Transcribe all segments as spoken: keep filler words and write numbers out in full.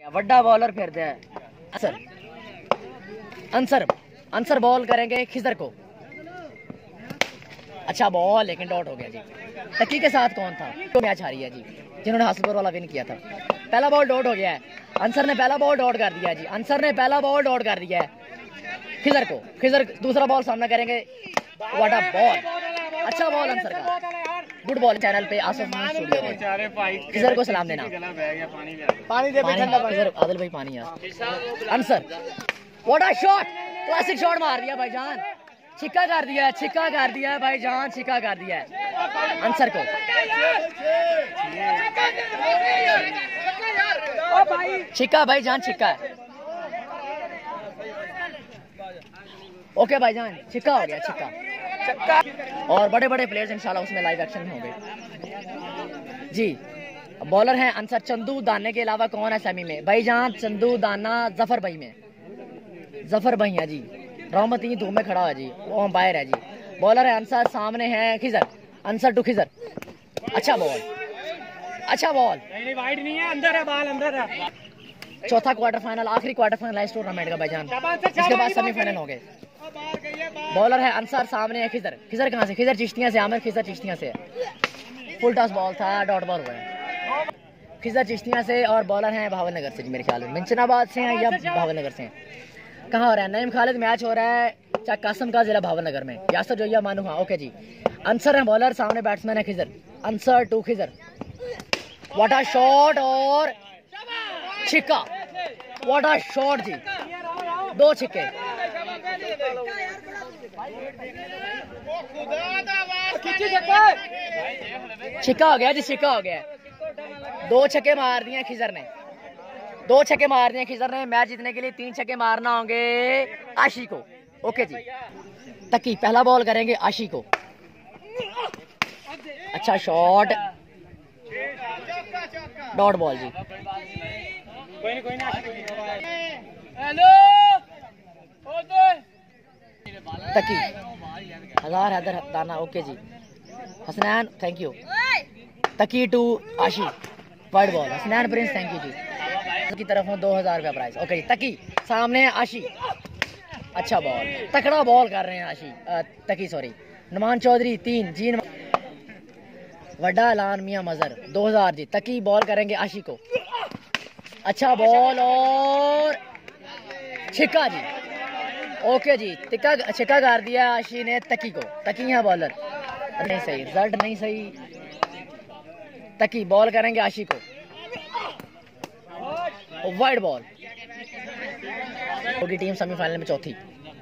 वड्डा बॉलर फिर दे अंसर अंसर अंसर बॉल करेंगे खिजर को। अच्छा बॉल, लेकिन डॉट हो गया जी। तकी के साथ कौन था तो मैच हारी है जी, जिन्होंने हासिलपुर वाला विन किया था। पहला बॉल डॉट हो गया है, अंसर ने पहला बॉल डॉट कर दिया है जी। अंसर ने पहला बॉल डॉट कर दिया है खिजर को। खिजर दूसरा बॉल सामना करेंगे। व्हाट अ बॉल, अच्छा बॉल अंसर का, गुड बॉल। चैनल पे आसिफ स्टूडियो में खिजर को सलाम देना। पानी दे खिजर, आदिल भाई पानी यार। Ansar what a shot, classic shot मार दिया भाईजान, छिक्का कर दिया है, छिक्का कर दिया है भाईजान, छिक्का कर दिया है अंसर को। छिक्का भाईजान, छिक्का है। ओके भाईजान, छिक्का हो गया, छिक्का छिक्का। और बड़े बड़े प्लेयर्स इंशाल्लाह उसमें लाइव एक्शन में होंगे जी। बॉलर हैं अंसर। चंदू दाने के अलावा कौन है सेमी में भाईजान? चंदू दाना जफर भाई में, जफर भाई है जी। रहमती धूम में खड़ा है जी, वो अंपायर है जी। बॉलर है अंसर, सामने है खिजर। अंसर टू खिजर, अच्छा बॉल, अच्छा बॉल, वाइड नहीं है, अंदर है बॉल, अंदर है। चौथा क्वार्टर फाइनल, आखिरी क्वार्टर फाइनल है इस टूर्नामेंट का भाईजान। इसके बाद सेमीफाइनल हो गए। बॉलर है अंसर, सामने है खिजर। खिजर कहाँ से? खिजर चिश्तियां से। आमिर खिजर चिश्तियां से। फुल टॉस बॉल था, डॉट बॉल हुआ है। खिजर चिश्तियां से और बॉलर हैं भावल नगर से जी, मेरे ख्याल में मिंचनाबाद से हैं या भावल नगर से हैं। कहाँ हो रहा है? नईम खालिद मैच हो रहा है चाक कासम का, जिला भावल नगर में। यासर जोया मानू, हाँ ओके जी। अंसर है बॉलर, सामने बैट्समैन है Khizar. Ansar to Khizar, what a shot और छिक्का, व्हाट अ शॉट जी, दो छिक्के। छिक्का हो गया जी, छिक्का हो गया। दो छक्के मार दिए खिजर ने, दो छक्के मार दिए खिजर ने। मैच जीतने के लिए तीन छक्के मारना होंगे आशी को। ओके जी। तकी पहला बॉल करेंगे आशी को, अच्छा shot, dot ball ji. Taqi हजार हैदर दाना, okay ji. Hasnain thank you. Taqi to Ashi, wide ball. Hasnain Prince thank you ji. की तरफ दो हजार रुपया प्राइस, ओके जी। तकी सामने है आशी, अच्छा बॉल, तकड़ा बॉल कर रहे हैं आशी, आ, तकी सॉरी। नुमान चौधरी तीन जी। वड्डा लान मियां मजर दो हजार जी। तकी बॉल करेंगे आशी को, अच्छा बॉल और छिक्का जी, ओके जी। तिक्का छिक्का कर दिया आशी ने तकी को। तकी है बॉलर, नहीं सही, रिजल्ट नहीं सही। तकी बॉल करेंगे आशी को, वाइड बॉल। होगी टीम सेमीफाइनल में चौथी।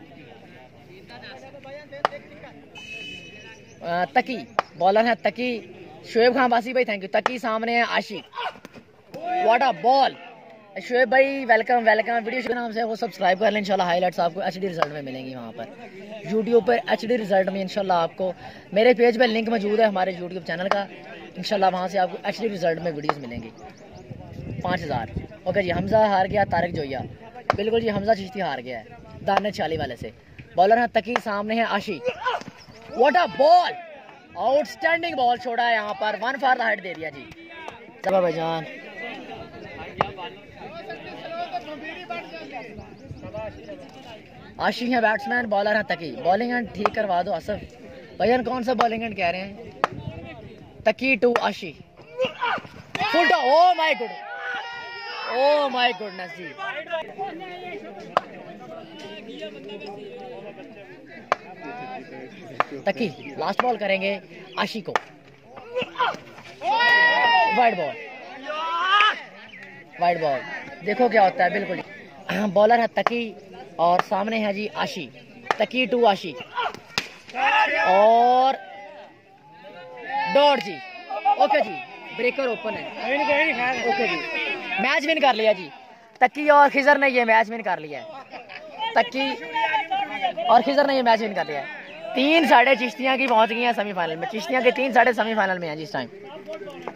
आ, तकी बॉलर है तकी, शोएब खान बासी भाई थैंक यू। तकी सामने है Aashi, what a ball. Shoaib भाई वेलकम वेलकम। वीडियो के नाम से वो सब्सक्राइब कर लें, इंशाल्लाह हाईलाइट्स आपको एचडी रिजल्ट में मिलेंगी वहाँ पर यूट्यूब पर। एचडी रिजल्ट में इंशाल्लाह आपको मेरे पेज पर लिंक मौजूद है हमारे यूट्यूब चैनल का, इंशाल्लाह वहाँ से आपको एचडी रिजल्ट में वीडियोस मिलेंगी। पाँच हज़ार ओके जी। हमजा हार गया, तारिक जोया बिल्कुल जी। हमजा चिश्ती हार गया है दाने चाली वाले से। बॉलर है तकी, सामने है Aashi, what a ball, outstanding ball छोड़ा है यहाँ पर। वन फॉर द हाइट दे दिया जी भाईजान। आशी है बैट्समैन, बॉलर है तकी। बॉलिंग एंड ठीक करवा दो आसिफ भाईजान। कौन सा बॉलिंग एंड कह रहे हैं? Taqi to Aashi, full toss, oh my good, oh my goodness जी। तकी लास्ट बॉल करेंगे आशी को, वाइड बॉल, वाइड बॉल। देखो क्या होता है, बिल्कुल। बॉलर है तकी और सामने है जी आशी। तकी टू आशी और डॉट जी, ओके जी। ब्रेकर ओपन है, ओके जी। मैच विन कर लिया जी तकी और खिजर ने, ये मैच विन कर लिया है। तकी और खिजर ने ये मैच विन कर लिया है। तीन साढ़े चिश्तियां की पहुंच गई हैं सेमीफाइनल में। चिश्तियां के तीन साढ़े सेमीफाइनल में हैं जिस टाइम।